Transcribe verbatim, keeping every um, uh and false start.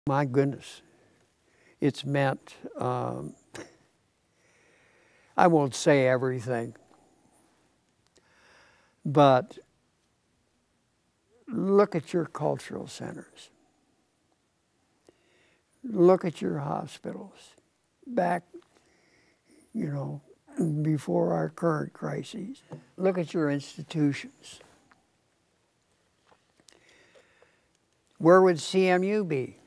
My goodness, it's meant, um, I won't say everything, but look at your cultural centers. Look at your hospitals back, you know, before our current crises. Look at your institutions. Where would C M U be?